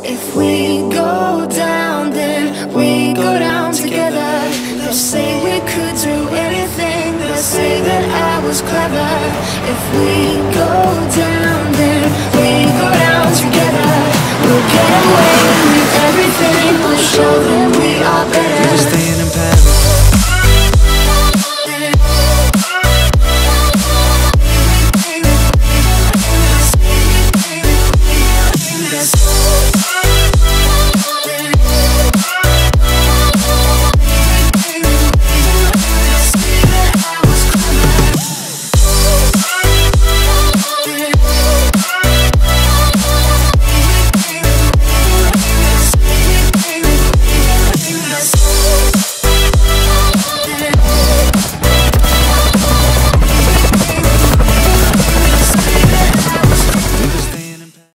If we go down, then we go down together. They'll say we could do anything, they'll say that I was clever. If we go down, then we go down together. We'll get away with everything, we'll show them